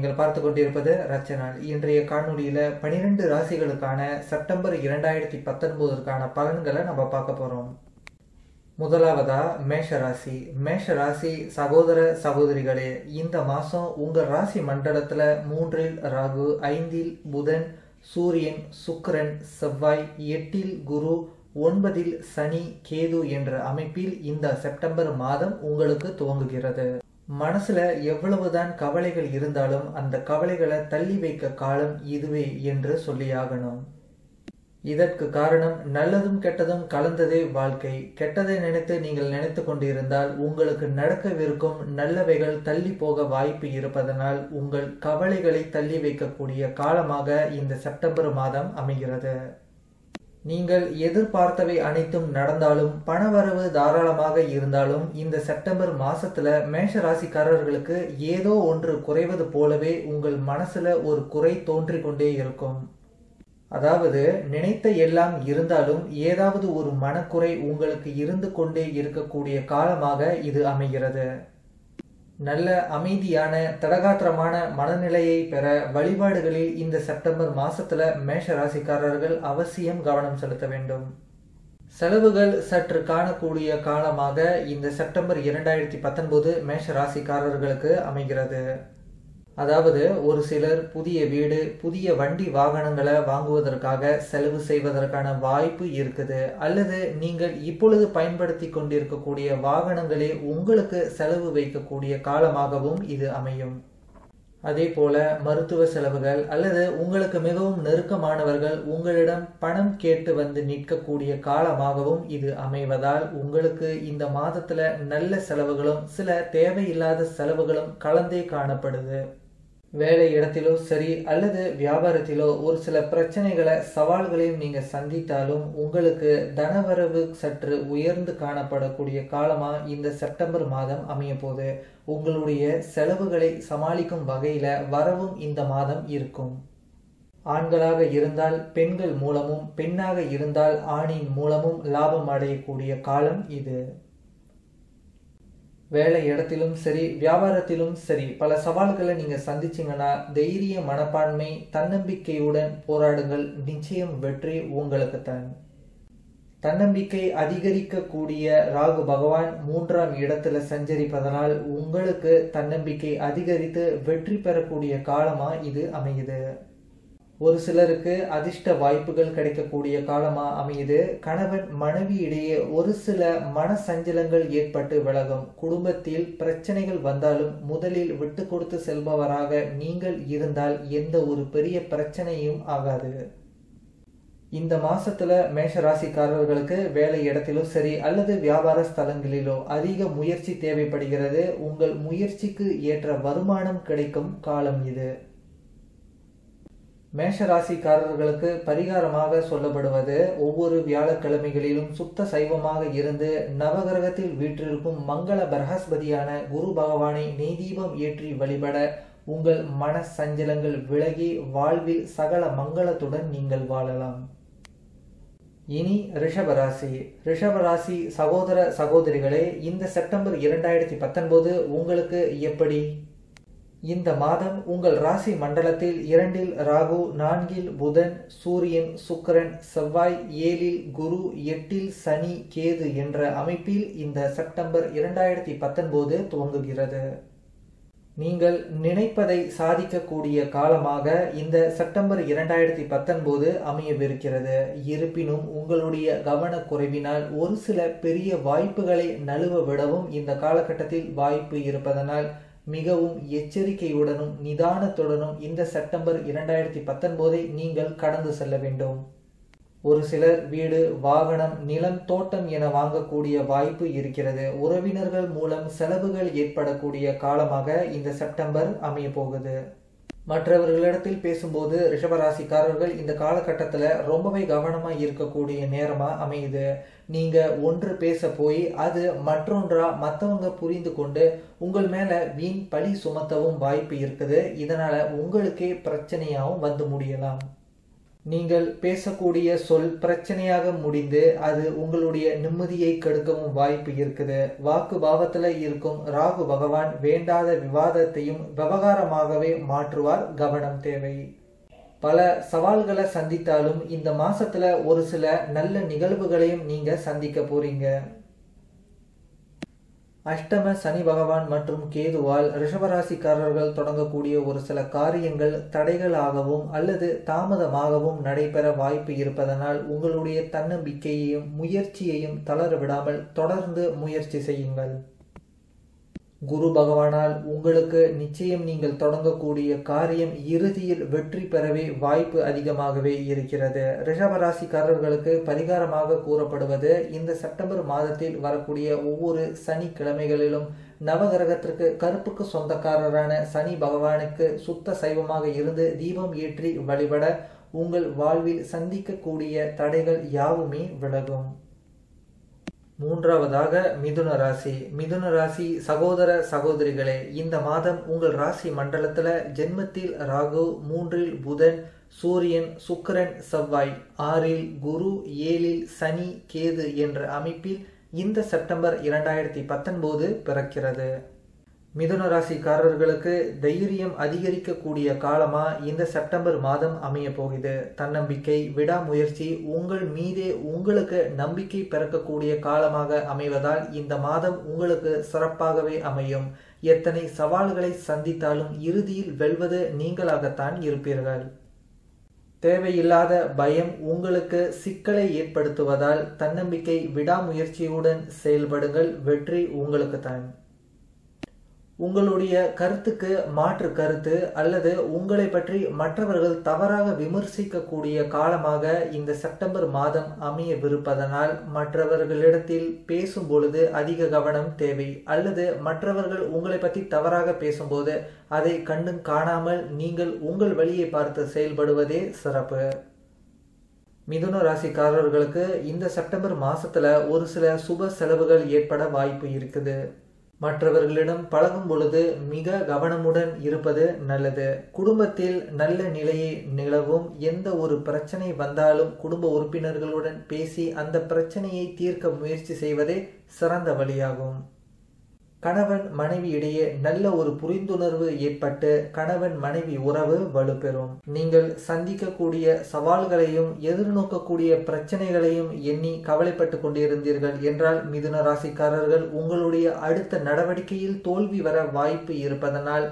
நீங்கள் பார்த்து கொண்டிருப்பது ரச்சனால். இன்றைய காணொலியில 12 ராசிகளுக்கான செப்டம்பர் 2019க்கான பலன்களை நம்ம பார்க்க போறோம். முதலாவதா மேஷராசி. மேஷராசி சகோதர சகோதரிகளே, இந்த மாசம் உங்க ராசி மண்டலத்துல 3ல் ராகு, 5ல் புதன், சூரியன், சுக்கிரன், செவ்வாய், 8ல் குரு, 9ல் சனி, கேது என்ற அமைப்பில் இந்த செப்டம்பர் மாதம் உங்களுக்கு துவங்குகிறது. மனசுல எவ்வளவுதான் கவலைகள் இருந்தாலும் அந்த கவலைகளை தள்ளி வைக்க காலம் இதுவே என்று சொல்லியாகணும். இதற்கு காரணம் நல்லதும் கெட்டதும் கலந்ததே வாழ்க்கை. கெட்டதை நினைத்து நீங்கள் நினைத்து கொண்டிருந்தால் உங்களுக்கு நடக்கவிருக்கும் நல்லவைகள் தள்ளி போக வாய்ப்பு இருப்பதனால் உங்கள் கவலைகளை தள்ளி வைக்கக்கூடிய காலமாக இந்த செப்டம்பர் மாதம் அமைகிறது. நீங்கள் எதிர்பார்த்தவை அனைத்தும் நடந்தாலும் பணவரவு தாராளமாக இருந்தாலும் இந்த செப்டம்பர் மாசத்துல மேஷ ராசிக்காரர்களுக்கு ஏதோ ஒன்று குறைவது போலவே உங்கள் மனசுல ஒரு குறை தோன்றிக் கொண்டே இருக்கும். அதாவது நினைத்த எல்லாம் இருந்தாலும் ஏதாவது ஒரு மனக்குறை உங்களுக்கு இருந்து கொண்டே இருக்கக்கூடிய காலமாக இது அமைகிறது. நல்ல அமைதியான தடகாத்திரமான மனநிலையை பெற வழிபாடுகளில் இந்த செப்டம்பர் மாசத்துல மேஷ ராசிக்காரர்கள் அவசியம் கவனம் செலுத்த வேண்டும். செலவுகள் சற்று காணக்கூடிய காலமாக இந்த செப்டம்பர் 2019 மேஷ ராசிக்காரர்களுக்கு அமைகிறது. அதாவது ஒரு சிலர் புதிய வீடு, புதிய வண்டி வாகனங்களை வாங்குவதற்காக செலவு செய்வதற்கான வாய்ப்பு இருக்குது. அல்லது நீங்கள் இப்பொழுது பயன்படுத்தி கொண்டிருக்கக்கூடிய வாகனங்களே உங்களுக்கு செலவு வைக்கக்கூடிய காலமாகவும் இது அமையும். அதே போல மருத்துவ செலவுகள் அல்லது உங்களுக்கு மிகவும் நெருக்கமானவர்கள் உங்களிடம் பணம் கேட்டு வந்து நிற்கக்கூடிய காலமாகவும் இது அமைவதால் உங்களுக்கு இந்த மாதத்துல நல்ல செலவுகளும் சில தேவையில்லாத செலவுகளும் கலந்தே காணப்படுது. வேலை இடத்திலோ சரி அல்லது வியாபாரத்திலோ ஒரு சில பிரச்சனைகளை சவால்களையும் நீங்க சந்தித்தாலும் உங்களுக்கு தனவரவு சற்று உயர்ந்து காணப்படக்கூடிய காலமா இந்த செப்டம்பர் மாதம் அமைய போது உங்களுடைய செலவுகளை சமாளிக்கும் வகையில வரவும் இந்த மாதம் இருக்கும். ஆண்களாக இருந்தால் பெண்கள் மூலமும், பெண்ணாக இருந்தால் ஆணின் மூலமும் லாபம் அடையக்கூடிய காலம் இது. வேலை இடத்திலும் சரி வியாபாரத்திலும் சரி பல சவால்களை நீங்க சந்திச்சீங்கன்னா தைரிய மனப்பான்மை தன்னம்பிக்கையுடன் போராடுங்கள். நிச்சயம் வெற்றி உங்களுக்கு தான். தன்னம்பிக்கை அதிகரிக்கக்கூடிய ராகு பகவான் 3ஆம் இடத்துல சஞ்சரிப்பதனால் உங்களுக்கு தன்னம்பிக்கை அதிகரித்து வெற்றி பெறக்கூடிய காலமா இது அமையுது. ஒரு சிலருக்கு அதிர்ஷ்ட வாய்ப்புகள் கிடைக்கக்கூடிய காலமா அமையுது. கணவன் மனைவி இடையே ஒரு சில மன சஞ்சலங்கள் ஏற்பட்டு விலகும். குடும்பத்தில் பிரச்சனைகள் வந்தாலும் முதலில் விட்டு கொடுத்து செல்பவராக நீங்கள் இருந்தால் எந்த ஒரு பெரிய பிரச்சனையும் ஆகாது. இந்த மாசத்துல மேஷ ராசிக்காரர்களுக்கு வேலை இடத்திலோ சரி அல்லது வியாபார ஸ்தலங்களிலோ அதிக முயற்சி தேவைப்படுகிறது. உங்கள் முயற்சிக்கு ஏற்ற வருமானம் கிடைக்கும் காலம் இது. மேஷ ராசிக்காரர்களுக்கு பரிகாரமாக சொல்லப்படுவது ஒவ்வொரு வியாழக்கிழமைகளிலும் சுத்த சைவமாக இருந்து நவகிரகத்தில் வீற்றிருக்கும் மங்கள பிரகஸ்பதியான குரு பகவானை நெய் தீபம் ஏற்றி வழிபட உங்கள் மன சஞ்சலங்கள் விலகி வாழ்வில் சகல மங்களத்துடன் நீங்கள் வாழலாம். இனி ரிஷபராசி. ரிஷபராசி சகோதர சகோதரிகளே, இந்த செப்டம்பர் 2019 உங்களுக்கு எப்படி? இந்த மாதம் உங்கள் ராசி மண்டலத்தில் 2ல் ராகு, 4ல் புதன், சூரியன், சுக்கிரன், செவ்வாய், 7ல் குரு, 8ல் சனி, கேது என்ற அமைப்பில் இந்த செப்டம்பர் 2019 துவங்குகிறது. நீங்கள் நினைப்பதை சாதிக்கக்கூடிய காலமாக இந்த செப்டம்பர் 2019 அமையவிருக்கிறது. இருப்பினும் உங்களுடைய கவனக்குறைவினால் ஒரு சில பெரிய வாய்ப்புகளை நழுவ விடவும் இந்த காலகட்டத்தில் வாய்ப்பு இருப்பதனால் மிகவும் எச்சரிக்கையுடனும் நிதானத்துடனும் இந்த செப்டம்பர் 2019 நீங்கள் கடந்து செல்ல வேண்டும். ஒரு சிலர் வீடு, வாகனம், நிலம், தோட்டம் என வாங்கக்கூடிய வாய்ப்பு இருக்கிறது. உறவினர்கள் மூலம் செலவுகள் ஏற்படக்கூடிய காலமாக இந்த செப்டம்பர் அமைய போகுது. மற்றவர்களிடத்தில் பேசும்போது ரிஷபராசிக்காரர்கள் இந்த காலகட்டத்தில் ரொம்பவே கவனமாக இருக்கக்கூடிய நேரமாக அமையுது. நீங்கள் ஒன்று பேச போய் அது மற்றொன்றா மற்றவங்க புரிந்து கொண்டு உங்கள் மேலே வீண் பழி சுமத்தவும் வாய்ப்பு இருக்குது. இதனால் உங்களுக்கே பிரச்சனையாகவும் வந்து முடியலாம். நீங்கள் பேசக்கூடிய சொல் பிரச்சனையாக முடிந்து அது உங்களுடைய நிம்மதியை கெடுக்கவும் வாய்ப்பு இருக்குது. வாக்கு பாவத்துல இருக்கும் ராகு பகவான் வேண்டாத விவாதத்தையும் விவகாரமாகவே மாற்றுவார். கவனம் தேவை. பல சவால்களை சந்தித்தாலும் இந்த மாசத்துல ஒரு சில நல்ல நிகழ்வுகளையும் நீங்க சந்திக்க போறீங்க. அஷ்டம சனி பகவான் மற்றும் கேதுவால் ரிஷபராசிக்காரர்கள் தொடங்கக்கூடிய ஒரு சில காரியங்கள் தடைகளாகவும் அல்லது தாமதமாகவும் நடைபெற வாய்ப்பு இருப்பதனால் உங்களுடைய தன்னம்பிக்கையையும் முயற்சியையும் தளர விடாமல் தொடர்ந்து முயற்சி செய்யுங்கள். குரு பகவானால் உங்களுக்கு நிச்சயம் நீங்கள் தொடங்கக்கூடிய காரியம் இறுதியில் வெற்றி பெறவே வாய்ப்பு அதிகமாகவே இருக்கிறது. ரிஷபராசிக்காரர்களுக்கு பரிகாரமாக கூறப்படுவது, இந்த செப்டம்பர் மாதத்தில் வரக்கூடிய ஒவ்வொரு சனிக்கிழமைகளிலும் நவகிரகத்திற்கு கருப்புக்கு சொந்தக்காரரான சனி பகவானுக்கு சுத்த சைவமாக இருந்து தீபம் ஏற்றி வழிபட உங்கள் வாழ்வில் சந்திக்கக்கூடிய தடைகள் யாவுமே விலகும். மூன்றாவதாக மிதுன ராசி. மிதுன ராசி சகோதர சகோதரிகளே, இந்த மாதம் உங்கள் ராசி மண்டலத்துல ஜென்மத்தில் ராகு, 3இல் புதன், சூரியன், சுக்கிரன், செவ்வாய், 6இல் குரு, 7இல் சனி, கேது என்ற அமைப்பில் இந்த செப்டம்பர் 2019 பிறக்கிறது. மிதுன ராசிக்காரர்களுக்கு தைரியம் அதிகரிக்கக்கூடிய காலமா இந்த செப்டம்பர் மாதம் அமைய போகுது. தன்னம்பிக்கை, விடாமுயற்சி உங்கள் மீதே உங்களுக்கு நம்பிக்கை பிறக்கக்கூடிய காலமாக அமைவதால் இந்த மாதம் உங்களுக்கு சிறப்பாகவே அமையும். எத்தனை சவால்களை சந்தித்தாலும் இறுதியில் வெல்வது நீங்களாகத்தான் இருப்பீர்கள். தேவையில்லாத பயம் உங்களுக்கு சிக்கலை ஏற்படுத்துவதால் தன்னம்பிக்கை, விடாமுயற்சியுடன் செயல்படுங்கள். வெற்றி உங்களுக்குத்தான். உங்களுடைய கருத்துக்கு மாற்று கருத்து அல்லது உங்களை பற்றி மற்றவர்கள் தவறாக விமர்சிக்கக்கூடிய காலமாக இந்த செப்டம்பர் மாதம் அமையவிருப்பதனால் மற்றவர்களிடத்தில் பேசும் பொழுது அதிக கவனம் தேவை. அல்லது மற்றவர்கள் உங்களை பற்றி தவறாக பேசும்போது அதை கண்டும் காணாமல் நீங்கள் உங்கள் வழியை பார்த்து செயல்படுவதே சிறப்பு. மிதுன ராசிக்காரர்களுக்கு இந்த செப்டம்பர் மாசத்துல ஒரு சில சுப செலவுகள் ஏற்பட வாய்ப்பு இருக்குது. மற்றவர்களிடம் பழகும் பொழுது மிக கவனமுடன் இருப்பது நல்லது. குடும்பத்தில் நல்ல நிலையை நிலவும். எந்த ஒரு பிரச்சனை வந்தாலும் குடும்ப உறுப்பினர்களுடன் பேசி அந்த பிரச்சனையை தீர்க்க முயற்சி செய்வதே சிறந்த வழியாகும். கணவன் மனைவி இடையே நல்ல ஒரு புரிந்துணர்வு ஏற்பட்டு கணவன் மனைவி உறவு வலுப்பெறும். நீங்கள் சந்திக்கக்கூடிய சவால்களையும் எதிர்நோக்கக்கூடிய பிரச்சனைகளையும் எண்ணி கவலைப்பட்டு கொண்டிருந்தீர்கள் என்றால் மிதுன ராசிக்காரர்கள் உங்களுடைய அடுத்த நடவடிக்கையில் தோல்வி வர வாய்ப்பு இருப்பதனால்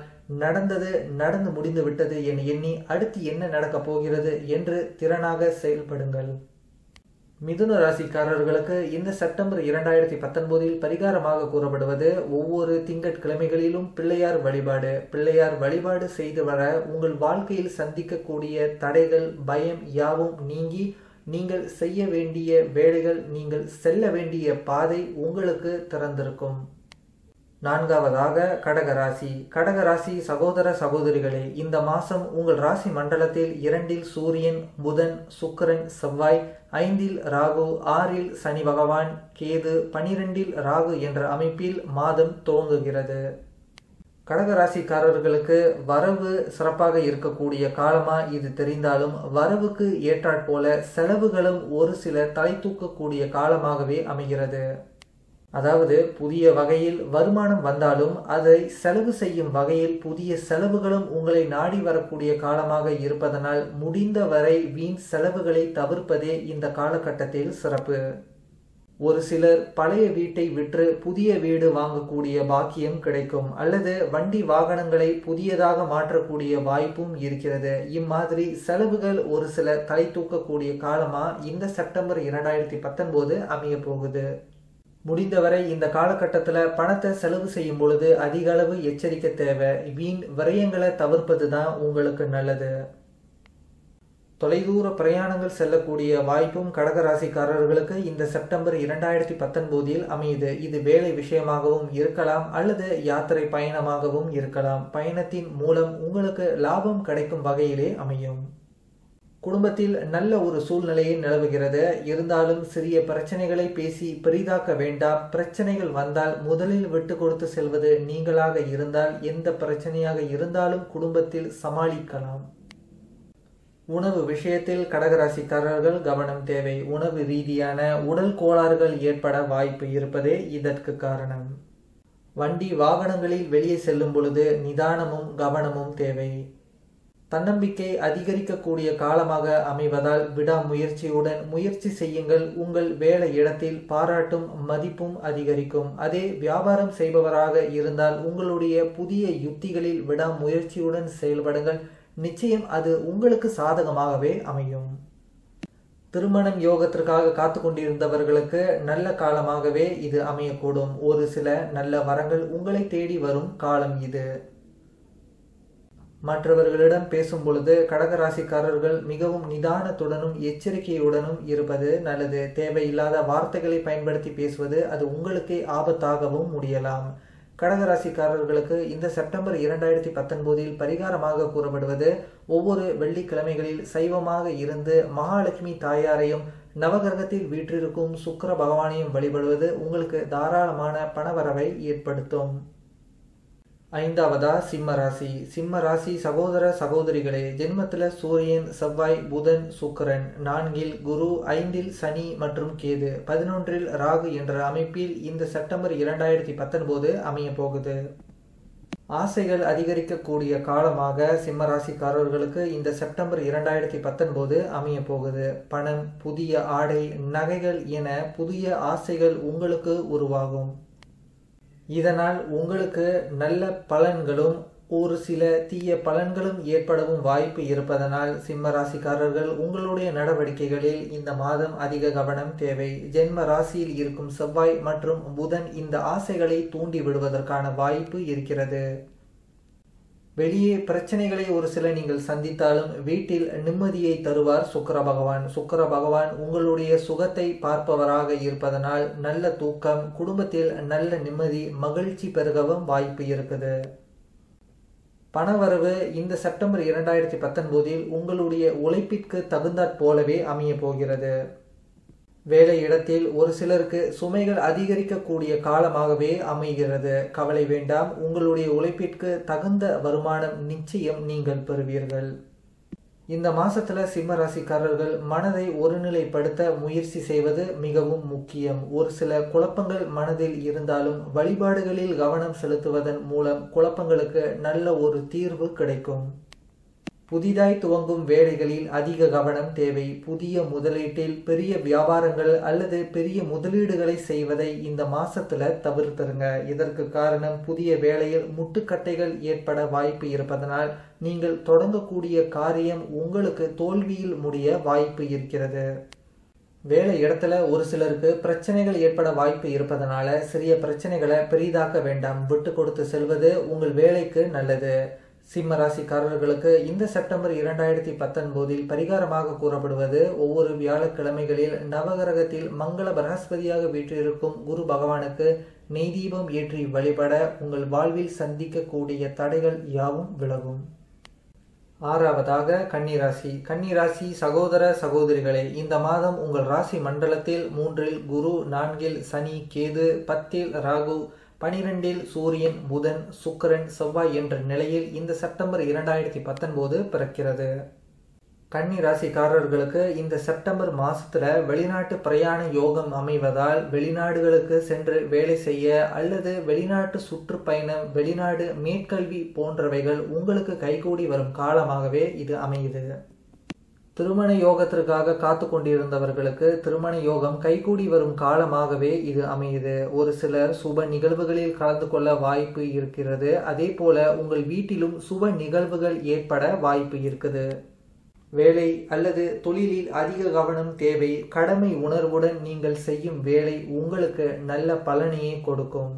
நடந்து முடிந்து விட்டது என எண்ணி அடுத்து என்ன நடக்கப் போகிறது என்று திறனாக செயல்படுங்கள். மிதுன ராசிக்காரர்களுக்கு இந்த செப்டம்பர் 2019 பரிகாரமாக கூறப்படுவது, ஒவ்வொரு திங்கட்கிழமைகளிலும் பிள்ளையார் வழிபாடு செய்து வர உங்கள் வாழ்க்கையில் சந்திக்கக்கூடிய தடைகள், பயம் யாவும் நீங்கி நீங்கள் செய்ய வேண்டிய வேலைகள், நீங்கள் செல்ல வேண்டிய பாதை உங்களுக்கு திறந்திருக்கும். நான்காவதாக கடகராசி. கடகராசி சகோதர சகோதரிகளே, இந்த மாசம் உங்கள் ராசி மண்டலத்தில் 2இல் சூரியன், புதன், சுக்கிரன், செவ்வாய், 5இல் ராகு, 6இல் சனி பகவான், கேது, 12இல் ராகு என்ற அமைப்பில் மாதம் துவங்குகிறது. கடகராசிக்காரர்களுக்கு வரவு சிறப்பாக இருக்கக்கூடிய காலமா இது தெரிந்தாலும் வரவுக்கு ஏற்றாற்போல செலவுகளும் ஒரு சில தலை தூக்கக்கூடிய காலமாகவே அமைகிறது. அதாவது புதிய வகையில் வருமானம் வந்தாலும் அதை செலவு செய்யும் வகையில் புதிய செலவுகளும் உங்களை நாடி வரக்கூடிய காலமாக இருப்பதனால் முடிந்தவரை வீண் செலவுகளை தவிர்ப்பதே இந்த காலகட்டத்தில் சிறப்பு. ஒரு சிலர் பழைய வீட்டை விற்று புதிய வீடு வாங்கக்கூடிய பாக்கியம் கிடைக்கும். அல்லது வண்டி வாகனங்களை புதியதாக மாற்றக்கூடிய வாய்ப்பும் இருக்கிறது. இம்மாதிரி செலவுகள் ஒரு சில தலை தூக்கக்கூடிய காலமா இந்த செப்டம்பர் 2019 அமைய போகுது. முடிந்தவரை இந்த காலகட்டத்தில் பணத்தை செலவு செய்யும் பொழுது அதிக அளவு எச்சரிக்கை தேவை. வீண் விரயங்களை தவிர்ப்பது தான் உங்களுக்கு நல்லது. தொலைதூர பிரயாணங்கள் செல்லக்கூடிய வாய்ப்பும் கடகராசிக்காரர்களுக்கு இந்த செப்டம்பர் 2019 அமையுது. இது வேலை விஷயமாகவும் இருக்கலாம் அல்லது யாத்திரை பயணமாகவும் இருக்கலாம். பயணத்தின் மூலம் உங்களுக்கு லாபம் கிடைக்கும் வகையிலே அமையும். குடும்பத்தில் நல்ல ஒரு சூழ்நிலையை நிலவுகிறது. இருந்தாலும் சிறிய பிரச்சனைகளை பேசி பெரிதாக்க வேண்டாம். பிரச்சனைகள் வந்தால் முதலில் விட்டு கொடுத்து செல்வது நீங்களாக இருந்தால் எந்த பிரச்சனையாக இருந்தாலும் குடும்பத்தில் சமாளிக்கலாம். உணவு விஷயத்தில் கடகராசிக்காரர்கள் கவனம் தேவை. உணவு ரீதியான உடல் கோளாறுகள் ஏற்பட வாய்ப்பு இருப்பதே இதற்கு காரணம். வண்டி வாகனங்களில் வெளியே செல்லும் பொழுது நிதானமும் கவனமும் தேவை. தன்னம்பிக்கை அதிகரிக்கக்கூடிய காலமாக அமைவதால் விடாமுயற்சியுடன் முயற்சி செய்யுங்கள். உங்கள் வேலை இடத்தில் பாராட்டும் மதிப்பும் அதிகரிக்கும். அதே வியாபாரம் செய்பவராக இருந்தால் உங்களுடைய புதிய யுத்திகளில் விடாமுயற்சியுடன் செயல்படுங்கள். நிச்சயம் அது உங்களுக்கு சாதகமாகவே அமையும். திருமணம் யோகத்திற்காக காத்து கொண்டிருந்தவர்களுக்கு நல்ல காலமாகவே இது அமையக்கூடும். ஒரு சில நல்ல வரங்கள் உங்களை தேடி வரும் காலம் இது. மற்றவர்களிடம் பேசும் பொழுது கடகராசிக்காரர்கள் மிகவும் நிதானத்துடனும் எச்சரிக்கையுடனும் இருப்பது நல்லது. தேவையில்லாத வார்த்தைகளை பயன்படுத்தி பேசுவது அது உங்களுக்கே ஆபத்தாகவும் முடியலாம். கடகராசிக்காரர்களுக்கு இந்த செப்டம்பர் 2019 பரிகாரமாக கூறப்படுவது, ஒவ்வொரு வெள்ளிக்கிழமைகளில் சைவமாக இருந்து மகாலட்சுமி தாயாரையும் நவகிரகத்தில் வீற்றிருக்கும் சுக்கிர பகவானையும் வழிபடுவது உங்களுக்கு தாராளமான பணவரவை ஏற்படுத்தும். ஐந்தாவதா சிம்மராசி. சிம்மராசி சகோதர சகோதரிகளே, ஜென்மத்தில் சூரியன், செவ்வாய், புதன், சுக்கிரன், 4இல் குரு, 5இல் சனி மற்றும் கேது, 11இல் ராகு என்ற அமைப்பில் இந்த செப்டம்பர் 2019 அமைய போகுது. ஆசைகள் அதிகரிக்கக்கூடிய காலமாக சிம்மராசிக்காரர்களுக்கு இந்த செப்டம்பர் 2019 அமைய போகுது. பணம், புதிய ஆடை, நகைகள் என புதிய ஆசைகள் உங்களுக்கு உருவாகும். இதனால் உங்களுக்கு நல்ல பலன்களும் ஒரு சில தீய பலன்களும் ஏற்படவும் வாய்ப்பு இருப்பதனால் சிம்ம ராசிக்காரர்கள் உங்களுடைய நடவடிக்கைகளில் இந்த மாதம் அதிக கவனம் தேவை. ஜென்ம ராசியில் இருக்கும் செவ்வாய் மற்றும் புதன் இந்த ஆசைகளை தூண்டி விடுவதற்கான வாய்ப்பு இருக்கிறது. வெளியே பிரச்சனைகளை ஒரு சில நீங்கள் சந்தித்தாலும் வீட்டில் நிம்மதியை தருவார் சுக்கிர பகவான். சுக்கிர பகவான் உங்களுடைய சுகத்தை பார்ப்பவராக இருப்பதனால் நல்ல தூக்கம், குடும்பத்தில் நல்ல நிம்மதி, மகிழ்ச்சி பெருகவும் வாய்ப்பு இருக்குது. பணவரவு இந்த செப்டம்பர் 2019 உங்களுடைய உழைப்பிற்கு தகுந்தாற் போலவே அமைய போகிறது. வேலை இடத்தில் ஒரு சிலருக்கு சுமைகள் அதிகரிக்கக்கூடிய காலமாகவே அமைகிறது. கவலை வேண்டாம், உங்களுடைய உழைப்பிற்கு தகுந்த வருமானம் நிச்சயம் நீங்கள் பெறுவீர்கள். இந்த மாசத்துல சிம்ம ராசிக்காரர்கள் மனதை ஒருநிலைப்படுத்த முயற்சி செய்வது மிகவும் முக்கியம். ஒரு சில குழப்பங்கள் மனதில் இருந்தாலும் வழிபாடுகளில் கவனம் செலுத்துவதன் மூலம் குழப்பங்களுக்கு நல்ல ஒரு தீர்வு கிடைக்கும். புதிதாய் துவங்கும் வேலைகளில் அதிக கவனம் தேவை. புதிய முதலீட்டில் பெரிய வியாபாரங்கள் அல்லது பெரிய முதலீடுகளை செய்வதை இந்த மாசத்துல தவிர்த்துருங்க. இதற்கு காரணம் புதிய வேலையில் முட்டுக்கட்டைகள் ஏற்பட வாய்ப்பு இருப்பதனால் நீங்கள் தொடங்கக்கூடிய காரியம் உங்களுக்கு தோல்வியில் முடிய வாய்ப்பு இருக்கிறது. வேலை இடத்துல ஒரு சிலருக்கு பிரச்சனைகள் ஏற்பட வாய்ப்பு இருப்பதனால சிறிய பிரச்சனைகளை பெரிதாக்க வேண்டாம். விட்டு கொடுத்து செல்வது உங்கள் வேலைக்கு நல்லது. சிம்ம ராசிக்காரர்களுக்கு இந்த செப்டம்பர் 2019 பரிகாரமாக கூறப்படுவது, ஒவ்வொரு வியாழக்கிழமைகளில் நவகிரகத்தில் மங்கள பிரகஸ்பதியாக வீற்றிருக்கும் குரு பகவானுக்கு நெய் தீபம் ஏற்றி வழிபட உங்கள் வாழ்வில் சந்திக்கக்கூடிய தடைகள் யாவும் விலகும். ஆறாவதாக கன்னிராசி. கன்னிராசி சகோதர சகோதரிகளே, இந்த மாதம் உங்கள் ராசி மண்டலத்தில் 3இல் குரு, 4இல் சனி, கேது, 10இல் ராகு, 12இல் சூரியன், புதன், சுக்கிரன், செவ்வாய் என்ற நிலையில் இந்த செப்டம்பர் 2019 பிறக்கிறது. கன்னி ராசிக்காரர்களுக்கு இந்த செப்டம்பர் மாசத்துல வெளிநாட்டு பிரயாண யோகம் அமைவதால் வெளிநாடுகளுக்கு சென்று வேலை செய்ய அல்லது வெளிநாட்டு சுற்றுப்பயணம், வெளிநாடு மேற்கல்வி போன்றவைகள் உங்களுக்கு கைகூடி வரும் காலமாகவே இது அமையுது. திருமண யோகத்திற்காக காத்து கொண்டிருந்தவர்களுக்கு திருமண யோகம் கைகூடி வரும் காலமாகவே இது அமையுது. ஒரு சிலர் சுப நிகழ்வுகளில் கலந்து கொள்ள வாய்ப்பு இருக்கிறது. அதே போல உங்கள் வீட்டிலும் சுப நிகழ்வுகள் ஏற்பட வாய்ப்பு இருக்குது. வேலை அல்லது தொழிலில் அதிக கவனம் தேவை. கடமை உணர்வுடன் நீங்கள் செய்யும் வேலை உங்களுக்கு நல்ல பலனையே கொடுக்கும்.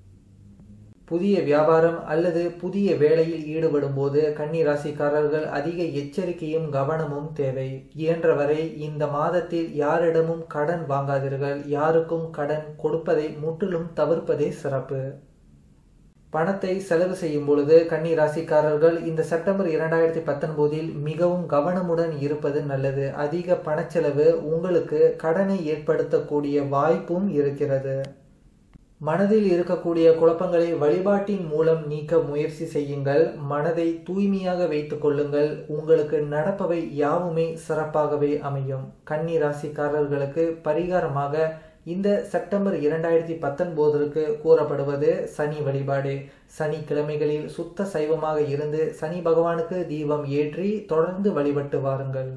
புதிய வியாபாரம் அல்லது புதிய வேலையில் ஈடுபடும் போது கன்னி ராசிக்காரர்கள் அதிக எச்சரிக்கையும் கவனமும் தேவை. இயன்றவரை இந்த மாதத்தில் யாரிடமும் கடன் வாங்காதீர்கள். யாருக்கும் கடன் கொடுப்பதை முற்றிலும் தவிர்ப்பதே சிறப்பு. பணத்தை செலவு செய்யும் பொழுது கன்னி ராசிக்காரர்கள் இந்த செப்டம்பர் 2019 மிகவும் கவனமுடன் இருப்பது நல்லது. அதிக பணச்செலவு உங்களுக்கு கடனை ஏற்படுத்தக்கூடிய வாய்ப்பும் இருக்கிறது. மனதில் இருக்கக்கூடிய குழப்பங்களை வழிபாட்டின் மூலம் நீக்க முயற்சி செய்யுங்கள். மனதை தூய்மையாக வைத்துக் கொள்ளுங்கள். உங்களுக்கு நடப்பவை யாவுமே சிறப்பாகவே அமையும். கன்னி ராசிக்காரர்களுக்கு பரிகாரமாக இந்த செப்டம்பர் 2019 கூறப்படுவது சனி வழிபாடு. சனிக்கிழமைகளில் சுத்த சைவமாக இருந்து சனி பகவானுக்கு தீபம் ஏற்றி தொடர்ந்து வழிபட்டு வாருங்கள்.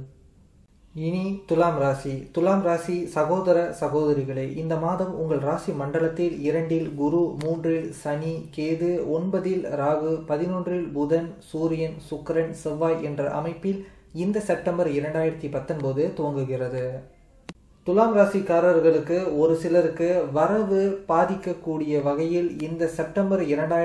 இனி துலாம் ராசி. துலாம் ராசி சகோதர சகோதரிகளே, இந்த மாதம் உங்கள் ராசி மண்டலத்தில் 2 குரு, 3 சனி, கேது, 9 ராகு, 11 புதன், சூரியன், சுக்கிரன், செவ்வாய் என்ற அமைப்பில் இந்த செப்டம்பர் 2019 துவங்குகிறது. துலாம் ராசிக்காரர்களுக்கு ஒரு சிலருக்கு வரவு பாதிக்கக்கூடிய வகையில் இந்த செப்டம்பர்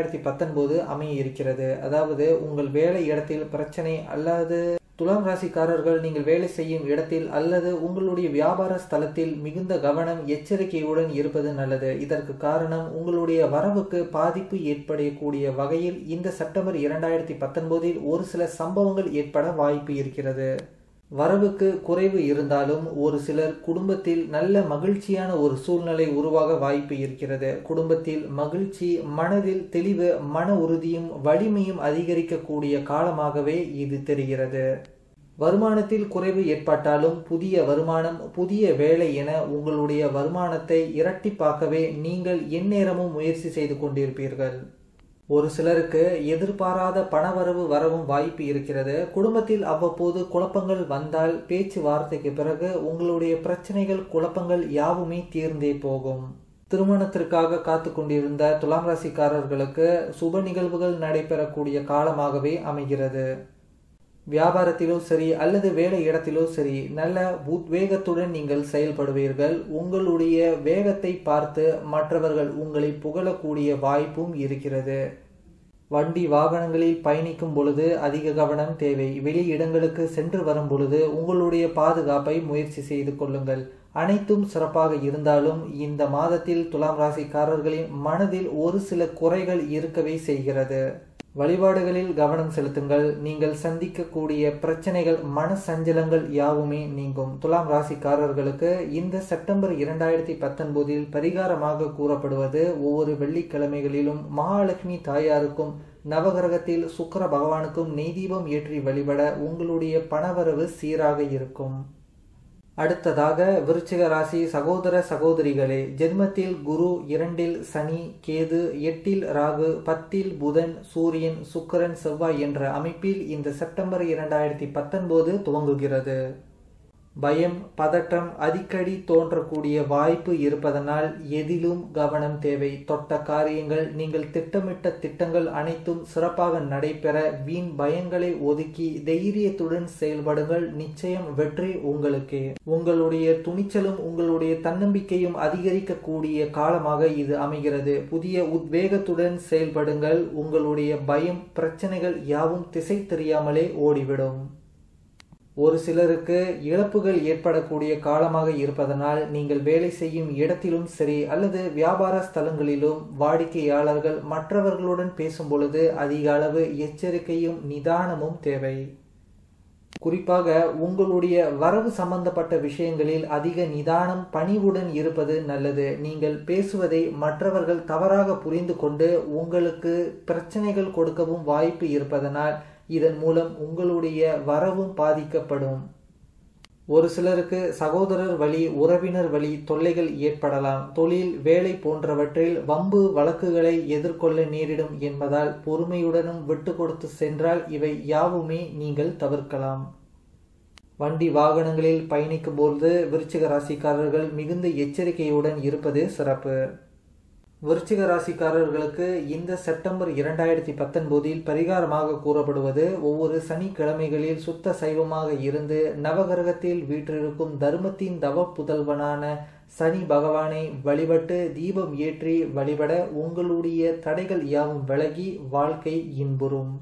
2019 அமைய இருக்கிறது. அதாவது உங்கள் வேலை இடத்தில் பிரச்சனை, அல்லது துலாம் ராசிக்காரர்கள் நீங்கள் வேலை செய்யும் இடத்தில் அல்லது உங்களுடைய வியாபார ஸ்தலத்தில் மிகுந்த கவனம் எச்சரிக்கையுடன் இருப்பது நல்லது. இதற்கு காரணம் உங்களுடைய வரவுக்கு பாதிப்பு ஏற்படக்கூடிய வகையில் இந்த செப்டம்பர் 2019 ஒரு சில சம்பவங்கள் ஏற்பட வாய்ப்பு இருக்கிறது. வரவுக்கு குறைவு இருந்தாலும் ஒரு சிலர் குடும்பத்தில் நல்ல மகிழ்ச்சியான ஒரு சூழ்நிலை உருவாக வாய்ப்பு இருக்கிறது. குடும்பத்தில் மகிழ்ச்சி, மனதில் தெளிவு, மன உறுதியும் வலிமையும் அதிகரிக்கக்கூடிய காலமாகவே இது தெரிகிறது. வருமானத்தில் குறைவு ஏற்பட்டாலும் புதிய வருமானம், புதிய வேலை என உங்களுடைய வருமானத்தை இரட்டிப்பாக்கவே நீங்கள் எந்நேரமும் முயற்சி செய்து கொண்டிருப்பீர்கள். ஒரு சிலருக்கு எதிர்பாராத பணவரவு வரவும் வாய்ப்பு இருக்கிறது. குடும்பத்தில் அவ்வப்போது குழப்பங்கள் வந்தால் பேச்சுவார்த்தைக்கு பிறகு உங்களுடைய பிரச்சனைகள், குழப்பங்கள் யாவுமே தீர்ந்தே போகும். திருமணத்திற்காக காத்து கொண்டிருந்த துலாம் ராசிக்காரர்களுக்கு சுப நிகழ்வுகள் நடைபெறக்கூடிய காலமாகவே அமைகிறது. வியாபாரத்திலோ சரி அல்லது வேலை இடத்திலோ சரி நல்ல உத்வேகத்துடன் நீங்கள் செயல்படுவீர்கள். உங்களுடைய வேகத்தை பார்த்து மற்றவர்கள் உங்களை புகழக்கூடிய வாய்ப்பும் இருக்கிறது. வண்டி வாகனங்களில் பயணிக்கும் பொழுது அதிக கவனம் தேவை. வெளி இடங்களுக்கு சென்று வரும் பொழுது உங்களுடைய பாதுகாப்பை முயற்சி செய்து கொள்ளுங்கள். அனைத்தும் சிறப்பாக இருந்தாலும் இந்த மாதத்தில் துலாம் ராசிக்காரர்களின் மனதில் ஒரு சில குறைகள் இருக்கவே செய்கிறது. வழிபாடுகளில் கவனம் செலுத்துங்கள். நீங்கள் சந்திக்கக்கூடிய பிரச்சனைகள், மன சஞ்சலங்கள் யாவுமே நீங்கும். துலாம் ராசிக்காரர்களுக்கு இந்த செப்டம்பர் 2019 பரிகாரமாக கூறப்படுவது ஒவ்வொரு வெள்ளிக்கிழமைகளிலும் மகாலட்சுமி தாயாருக்கும் நவகிரகத்தில் சுக்கிர பகவானுக்கும் நெய் தீபம் ஏற்றி வழிபட உங்களுடைய பணவரவு சீராக இருக்கும். அடுத்ததாக விருச்சிக ராசி சகோதர சகோதரிகளே, ஜென்மத்தில் குரு, 2 சனி, கேது, 8 ராகு, 10 புதன், சூரியன், சுக்கிரன், செவ்வாய் என்ற அமைப்பில் இந்த செப்டம்பர் 2019 துவங்குகிறது. பயம், பதட்டம் அடிக்கடி தோன்றக்கூடிய வாய்ப்பு இருப்பதனால் எதிலும் கவனம் தேவை. தொட்ட காரியங்கள், நீங்கள் திட்டமிட்ட திட்டங்கள் அனைத்தும் சிறப்பாக நடைபெற வீண் பயங்களை ஒதுக்கி தைரியத்துடன் செயல்படுங்கள். நிச்சயம் வெற்றி உங்களுக்கே. உங்களுடைய துணிச்சலும் உங்களுடைய தன்னம்பிக்கையும் அதிகரிக்கக்கூடிய காலமாக இது அமைகிறது. புதிய உத்வேகத்துடன் செயல்படுங்கள். உங்களுடைய பயம், பிரச்சனைகள் யாவும் திசை தெரியாமலே ஓடிவிடும். ஒரு சிலருக்கு இழப்புகள் ஏற்படக்கூடிய காலமாக இருப்பதனால் நீங்கள் வேலை செய்யும் இடத்திலும் சரி அல்லது வியாபார ஸ்தலங்களிலும் வாடிக்கையாளர்கள் மற்றவர்களுடன் பேசும் பொழுது அதிக அளவு எச்சரிக்கையும் நிதானமும் தேவை. குறிப்பாக உங்களுடைய வரவு சம்பந்தப்பட்ட விஷயங்களில் அதிக நிதானம், பணிவுடன் இருப்பது நல்லது. நீங்கள் பேசுவதை மற்றவர்கள் தவறாக புரிந்து கொண்டு உங்களுக்கு பிரச்சனைகள் கொடுக்கவும் வாய்ப்பு இருப்பதனால் இதன் மூலம் உங்களுடைய வரவும் பாதிக்கப்படும். ஒரு சிலருக்கு சகோதரர் வழி, உறவினர் வழி தொல்லைகள் ஏற்படலாம். தொழில், வேலை போன்றவற்றில் வம்பு வழக்குகளை எதிர்கொள்ள நேரிடும் என்பதால் பொறுமையுடனும் விட்டு கொடுத்து சென்றால் இவை யாவுமே நீங்கள் தவிர்க்கலாம். வண்டி வாகனங்களில் பயணிக்கும் போது விருச்சிக ராசிக்காரர்கள் மிகுந்த எச்சரிக்கையுடன் இருப்பது சிறப்பு. விருச்சிக ராசிக்காரர்களுக்கு இந்த செப்டம்பர் 2019 பரிகாரமாக கூறப்படுவது ஒவ்வொரு சனிக்கிழமைகளில் சுத்த சைவமாக இருந்து நவகிரகத்தில் வீற்றிருக்கும் தர்மத்தின் தவ புதல்வனான சனி பகவானை வழிபட்டு தீபம் ஏற்றி வழிபட உங்களுடைய தடைகள் யாவும் விலகி வாழ்க்கை இன்புறும்.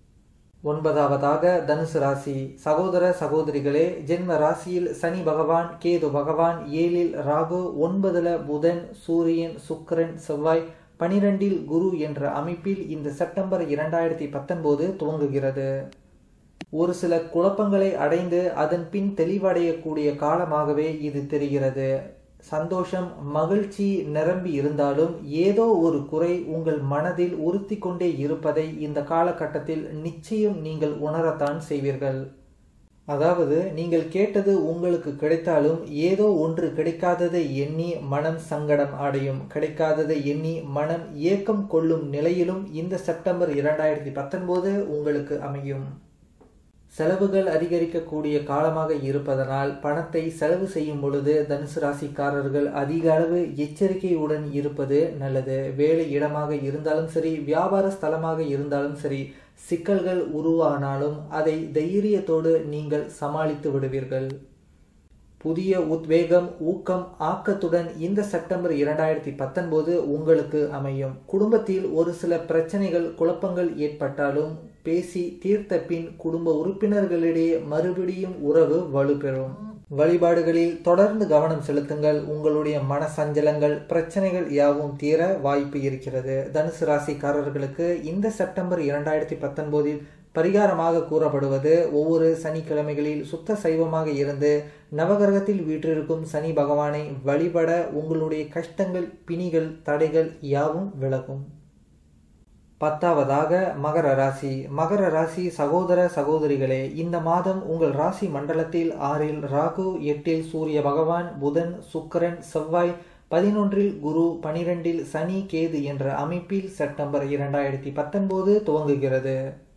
9வதாக தனுசு ராசி சகோதர சகோதரிகளே, ஜென்ம ராசியில் சனி பகவான், கேது பகவான், 7 ராகு, 9 புதன், சூரியன், சுக்கிரன், செவ்வாய், 12 குரு என்ற அமைப்பில் இந்த செப்டம்பர் 2019 துவங்குகிறது. ஒரு சில குழப்பங்களை அடைந்து அதன் பின் தெளிவடையக்கூடிய காலமாகவே இது தெரிகிறது. சந்தோஷம், மகிழ்ச்சி நிரம்பி இருந்தாலும் ஏதோ ஒரு குறை உங்கள் மனதில் உறுத்தி கொண்டே இருப்பதை இந்த காலகட்டத்தில் நிச்சயம் நீங்கள் உணரத்தான் செய்வீர்கள். அதாவது நீங்கள் கேட்டது உங்களுக்கு கிடைத்தாலும் ஏதோ ஒன்று கிடைக்காததை எண்ணி மனம் சங்கடம் அடையும். கிடைக்காததை எண்ணி மனம் ஏக்கம் கொள்ளும் நிலையிலும் இந்த செப்டம்பர் 2019 உங்களுக்கு அமையும். செலவுகள் அதிகரிக்கக்கூடிய காலமாக இருப்பதனால் பணத்தை செலவு செய்யும் பொழுது தனுசு ராசிக்காரர்கள் அதிக அளவு எச்சரிக்கையுடன் இருப்பது நல்லது. வேலை இடமாக இருந்தாலும் சரி, வியாபார ஸ்தலமாக இருந்தாலும் சரி, சிக்கல்கள் உருவானாலும் அதை தைரியத்தோடு நீங்கள் சமாளித்து விடுவீர்கள். புதிய உத்வேகம், ஊக்கம், ஆக்கத்துடன் இந்த செப்டம்பர் 2019 உங்களுக்கு அமையும். குடும்பத்தில் ஒரு சில பிரச்சனைகள், குழப்பங்கள் ஏற்பட்டாலும் பேசி தீர்த்த பின் குடும்ப உறுப்பினர்களிடையே மறுபடியும் உறவு வலுப்பெறும். வழிபாடுகளில் தொடர்ந்து கவனம் செலுத்துங்கள். உங்களுடைய மனசஞ்சலங்கள், பிரச்சனைகள் யாவும் தீர வாய்ப்பு இருக்கிறது. தனுசு ராசிக்காரர்களுக்கு இந்த செப்டம்பர் 2019 பரிகாரமாக கூறப்படுவது, ஒவ்வொரு சனிக்கிழமைகளில் சுத்த சைவமாக இருந்து நவகிரகத்தில் வீற்றிருக்கும் சனி பகவானை வழிபட உங்களுடைய கஷ்டங்கள், பிணிகள், தடைகள் யாவும் விலகும். 10வதாக மகர ராசி. மகர ராசி சகோதர சகோதரிகளே, இந்த மாதம் உங்கள் ராசி மண்டலத்தில் 6ல் ராகு, 8ல் சூரிய பகவான், புதன், சுக்கிரன், செவ்வாய், 11ல் குரு, 12ல் சனி, கேது என்ற அமைப்பில் செப்டம்பர் 2019 துவங்குகிறது.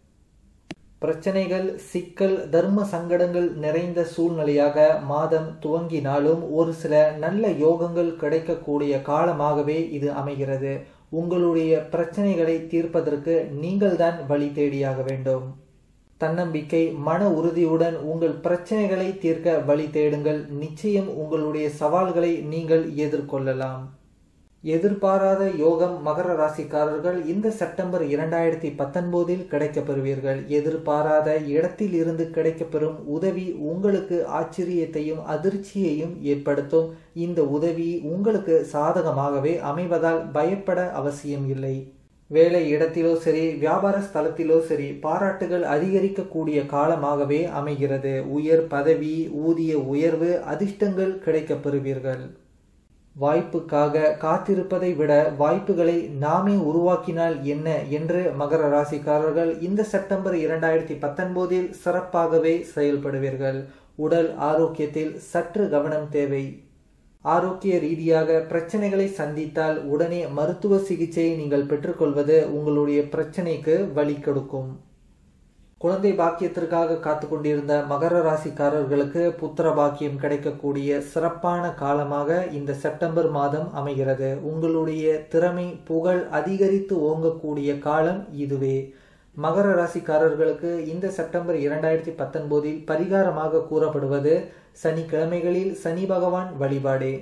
பிரச்சனைகள், சிக்கல், தர்ம சங்கடங்கள் நிறைந்த சூழ்நிலையாக மாதம் துவங்கினாலும் ஒரு சில நல்ல யோகங்கள் கிடைக்கக்கூடிய காலமாகவே இது அமைகிறது. உங்களுடைய பிரச்சனைகளை தீர்ப்பதற்கு நீங்கள் தான் வழி தேடியாக வேண்டும். தன்னம்பிக்கை, மன உறுதியுடன் உங்கள் பிரச்சனைகளை தீர்க்க வழி தேடுங்கள். நிச்சயம் உங்களுடைய சவால்களை நீங்கள் எதிர்கொள்ளலாம். எதிர்பாராத யோகம் மகர ராசிக்காரர்கள் இந்த செப்டம்பர் 2019 கிடைக்கப் பெறுவீர்கள். எதிர்பாராத இடத்தில் இருந்து கிடைக்கப்பெறும் உதவி உங்களுக்கு ஆச்சரியத்தையும் அதிர்ச்சியையும் ஏற்படுத்தும். இந்த உதவி உங்களுக்கு சாதகமாகவே அமைவதால் பயப்பட அவசியம் இல்லை. வேலை இடத்திலோ சரி, வியாபார ஸ்தலத்திலோ சரி, பாராட்டுகள் அதிகரிக்கக்கூடிய காலமாகவே அமைகிறது. உயர் பதவி, ஊதிய உயர்வு, அதிர்ஷ்டங்கள் கிடைக்கப் பெறுவீர்கள். வாய்ப்புக்காக காத்திருப்பதை விட வாய்ப்புகளை நாமே உருவாக்கினால் என்ன என்று மகர ராசிக்காரர்கள் இந்த செப்டம்பர் 2019 சிறப்பாகவே செயல்படுவீர்கள். உடல் ஆரோக்கியத்தில் சற்று கவனம் தேவை. ஆரோக்கிய ரீதியாக பிரச்சனைகளை சந்தித்தால் உடனே மருத்துவ சிகிச்சையை நீங்கள் பெற்றுக்கொள்வது உங்களுடைய பிரச்சனைக்கு வழி கொடுக்கும். குழந்தை பாக்கியத்திற்காக காத்து கொண்டிருந்த மகர ராசிக்காரர்களுக்கு புத்திர பாக்கியம் கிடைக்கக்கூடிய சிறப்பான காலமாக இந்த செப்டம்பர் மாதம் அமைகிறது. உங்களுடைய திறமை, புகழ் அதிகரித்து ஓங்கக்கூடிய காலம் இதுவே. மகர ராசிக்காரர்களுக்கு இந்த செப்டம்பர் 2019 பரிகாரமாக கூறப்படுவது, சனிக்கிழமைகளில் சனி பகவான் வழிபாடே.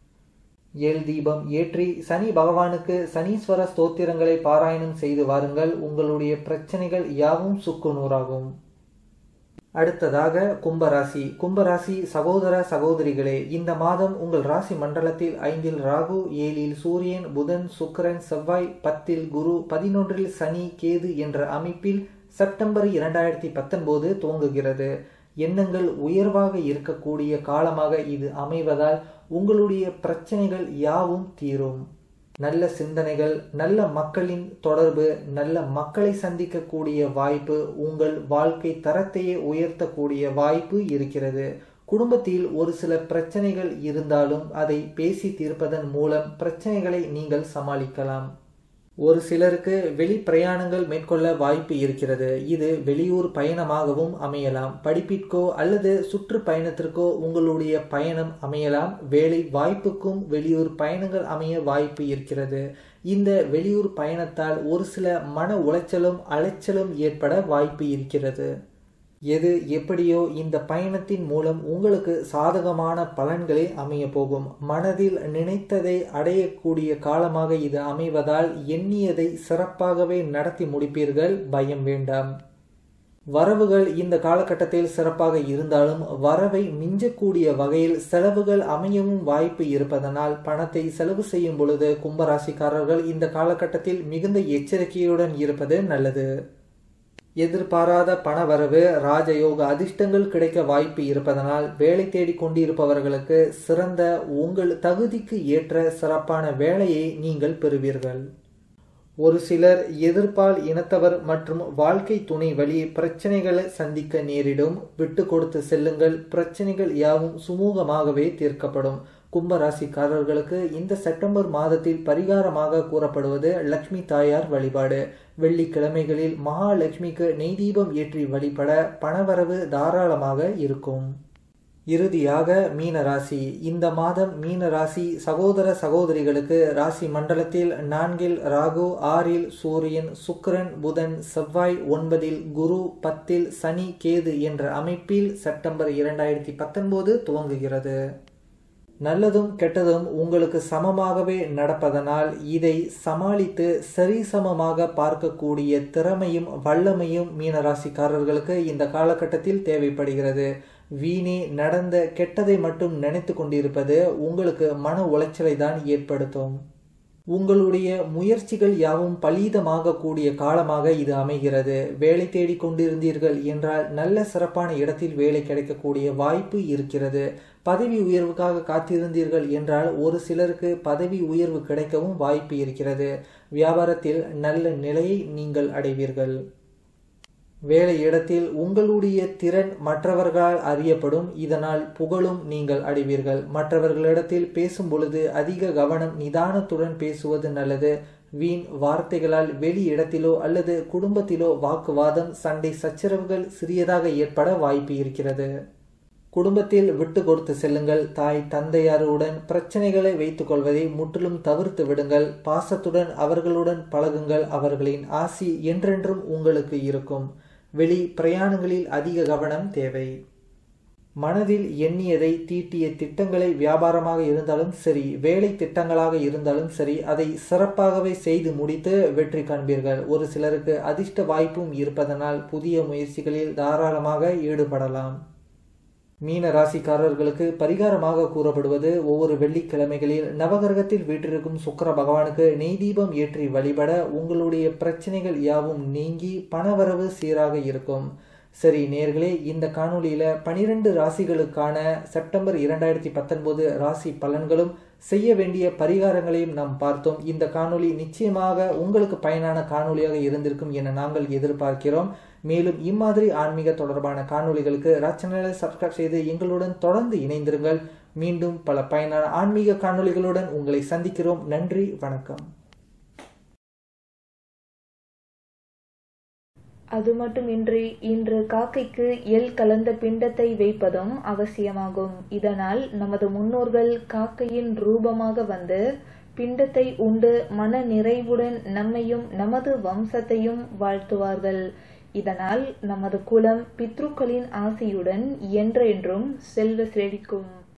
ஏழு தீபம் ஏற்றி சனி பகவானுக்கு சனீஸ்வர ஸ்தோத்திரங்களை பாராயணம் செய்து வாருங்கள். உங்களுடைய பிரச்சனைகள் யாவும் சுக்குநூறாகும். அடுத்ததாக கும்பராசி. கும்பராசி சகோதர சகோதரிகளே, இந்த மாதம் உங்கள் ராசி மண்டலத்தில் 5ல் ராகு, 7ல் சூரியன், புதன், சுக்கிரன், செவ்வாய், 10ல் குரு, 11ல் சனி, கேது என்ற அமைப்பில் செப்டம்பர் 2019 துவங்குகிறது. எண்ணங்கள் உயர்வாக இருக்கக்கூடிய காலமாக இது அமைவதால் உங்களுடைய பிரச்சனைகள் யாவும் தீரும். நல்ல சிந்தனைகள், நல்ல மக்களின் தொடர்பு, நல்ல மக்களை சந்திக்கக்கூடிய வாய்ப்பு, உங்கள் வாழ்க்கை தரத்தையே உயர்த்தக்கூடிய வாய்ப்பு இருக்கிறது. குடும்பத்தில் ஒரு சில பிரச்சனைகள் இருந்தாலும் அதை பேசி தீர்ப்பதன் மூலம் பிரச்சனைகளை நீங்கள் சமாளிக்கலாம். ஒரு சிலருக்கு வெளி பிரயாணங்கள் மேற்கொள்ள வாய்ப்பு இருக்கிறது. இது வெளியூர் பயணமாகவும் அமையலாம். படிப்பிற்கோ அல்லது சுற்றுப்பயணத்திற்கோ உங்களுடைய பயணம் அமையலாம். வேலை வாய்ப்புக்கும் வெளியூர் பயணங்கள் அமைய வாய்ப்பு இருக்கிறது. இந்த வெளியூர் பயணத்தால் ஒரு சில மன உளைச்சலும் அலைச்சலும் ஏற்பட வாய்ப்பு இருக்கிறது. எது எப்படியோ இந்த பயணத்தின் மூலம் உங்களுக்கு சாதகமான பலன்களே அமைய போகும். மனதில் நினைத்ததை அடையக்கூடிய காலமாக இது அமைவதால் எண்ணியதை சிறப்பாகவே நடத்தி முடிப்பீர்கள். பயம் வேண்டாம். வரவுகள் இந்த காலகட்டத்தில் சிறப்பாக இருந்தாலும் வரவை மிஞ்சக்கூடிய வகையில் செலவுகள் அமையவும் வாய்ப்பு இருப்பதனால் பணத்தை செலவு செய்யும் பொழுது கும்பராசிக்காரர்கள் இந்த காலகட்டத்தில் மிகுந்த எச்சரிக்கையுடன் இருப்பது நல்லது. எதிர்பாராத பணவரவு, ராஜயோக அதிர்ஷ்டங்கள் கிடைக்க வாய்ப்பு இருப்பதனால் வேலை தேடி கொண்டிருப்பவர்களுக்கு சிறந்த உங்கள் தகுதிக்கு ஏற்ற சிறப்பான வேலையை நீங்கள் பெறுவீர்கள். ஒரு சிலர் எதிர்ப்பால் இனத்தவர் மற்றும் வாழ்க்கை துணை வழி பிரச்சனைகளை சந்திக்க நேரிடும். விட்டு கொடுத்து செல்லுங்கள், பிரச்சனைகள் யாவும் சுமூகமாகவே தீர்க்கப்படும். கும்பராசிக்காரர்களுக்கு இந்த செப்டம்பர் மாதத்தில் பரிகாரமாக கூறப்படுவது லட்சுமி தாயார் வழிபாடு. வெள்ளிக்கிழமைகளில் மகாலட்சுமிக்கு நெய் தீபம் ஏற்றி வழிபட பணவரவு தாராளமாக இருக்கும். இறுதியாக மீனராசி. இந்த மாதம் மீனராசி சகோதர சகோதரிகளுக்கு ராசி மண்டலத்தில் 4 ராகு, 6 சூரியன், சுக்கிரன், புதன், செவ்வாய், 9 குரு, 10 சனி, கேது என்ற அமைப்பில் செப்டம்பர் 2019 துவங்குகிறது. நல்லதும் கெட்டதும் உங்களுக்கு சமமாகவே நடப்பதனால் இதை சமாளித்து சரிசமமாக பார்க்கக்கூடிய திறமையும் வல்லமையும் மீனராசிக்காரர்களுக்கு இந்த காலகட்டத்தில் தேவைப்படுகிறது. வீணே நடந்த கெட்டதை மட்டும் நினைத்து கொண்டிருப்பது உங்களுக்கு மன உளைச்சலை தான் ஏற்படுத்தும். உங்களுடைய முயற்சிகள் யாவும் பலீதமாக கூடிய காலமாக இது அமைகிறது. வேலை தேடி கொண்டிருந்தீர்கள் என்றால் நல்ல சிறப்பான இடத்தில் வேலை கிடைக்கக்கூடிய வாய்ப்பு இருக்கிறது. பதவி உயர்வுக்காக காத்திருந்தீர்கள் என்றால் ஒரு சிலருக்கு பதவி உயர்வு கிடைக்கவும் வாய்ப்பு இருக்கிறது. வியாபாரத்தில் நல்ல நிலையை நீங்கள் அடைவீர்கள். வேலை இடத்தில் உங்களுடைய திறன் மற்றவர்களால் அறியப்படும். இதனால் புகழும் நீங்கள் அடைவீர்கள். மற்றவர்களிடத்தில் பேசும் பொழுது அதிக கவனம், நிதானத்துடன் பேசுவது நல்லது. வீண் வார்த்தைகளால் வெளி இடத்திலோ அல்லது குடும்பத்திலோ வாக்குவாதம், சண்டை சச்சரவுகள் சிறியதாக ஏற்பட வாய்ப்பு இருக்கிறது. குடும்பத்தில் விட்டு கொடுத்து செல்லுங்கள். தாய் தந்தையாருடன் பிரச்சனைகளை வைத்துக் கொள்வதை முற்றிலும் தவிர்த்து விடுங்கள். பாசத்துடன் அவர்களுடன் பழகுங்கள். அவர்களின் ஆசி என்றென்றும் உங்களுக்கு இருக்கும். வெளி பிரயாணங்களில் அதிக கவனம் தேவை. மனதில் எண்ணியதை தீட்டிய திட்டங்களை வியாபாரமாக இருந்தாலும் சரி, வேலை திட்டங்களாக இருந்தாலும் சரி, அதை சிறப்பாகவே செய்து முடித்து வெற்றி காண்பீர்கள். ஒரு சிலருக்கு அதிர்ஷ்ட வாய்ப்பும் இருப்பதனால் புதிய முயற்சிகளில் தாராளமாக ஈடுபடலாம். மீன ராசிக்காரர்களுக்கு பரிகாரமாக கூறப்படுவது ஒவ்வொரு வெள்ளிக்கிழமைகளில் நவகிரகத்தில் வீற்றிருக்கும் சுக்கிர பகவானுக்கு நெய் தீபம் ஏற்றி வழிபட உங்களுடைய பிரச்சனைகள் யாவும் நீங்கி பணவரவு சீராக இருக்கும். சரி நேயர்களே, இந்த காணொளியில 12 ராசிகளுக்கான செப்டம்பர் 2019 ராசி பலன்களும் செய்ய வேண்டிய பரிகாரங்களையும் நாம் பார்த்தோம். இந்த காணொளி நிச்சயமாக உங்களுக்கு பயனான காணொளியாக இருந்திருக்கும் என நாங்கள் எதிர்பார்க்கிறோம். மேலும் இம்மாதிரி ஆன்மீக தொடர்பான காணொளிகளுக்கு சேனலை சப்ஸ்கிரைப் செய்து எங்களுடன் தொடர்ந்து இணைந்திருங்கள். மீண்டும் பல பயனான ஆன்மீக காணொளிகளுடன் உங்களை சந்திக்கிறோம். நன்றி, வணக்கம். அது மட்டுமின்றி இன்று காக்கைக்கு எள் கலந்த பிண்டத்தை வைப்பதும் அவசியமாகும். இதனால் நமது முன்னோர்கள் காக்கையின் ரூபமாக வந்து பிண்டத்தை உண்டு மன நிறைவுடன் நம்மையும் நமது வம்சத்தையும் வாழ்த்துவார்கள். இதனால் நமது குலம் பித்ருக்களின் ஆசியுடன் என்றென்றும் செல்வ செழிக்கும்.